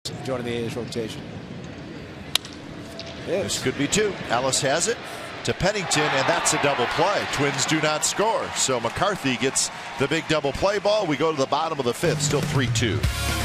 joining the A's rotation. This could be two. Ellis has it to Pennington, and that's a double play. Twins do not score, so McCarthy gets the big double play ball. We go to the bottom of the fifth, still 3-2.